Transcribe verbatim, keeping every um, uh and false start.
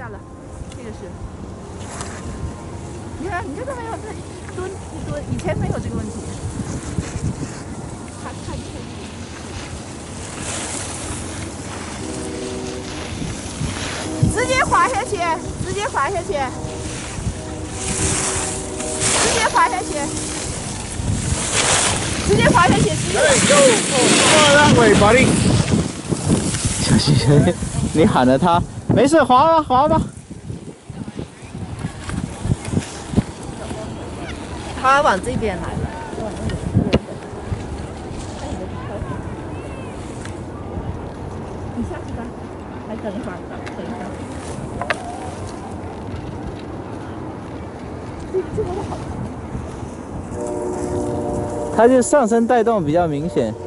下了，这个是。你看，你看到没有？这一蹲一蹲，以前没有这个问题。看看看。直接滑下去，直接滑下去，直接滑下去，直接滑下去。 Hey, go! Oh, that way, buddy. 小心，你喊了他，没事，滑吧，滑吧。 他往这边来了。你下去吧，还等一会儿，等等一下。这这个好。 它就上身带动比较明显。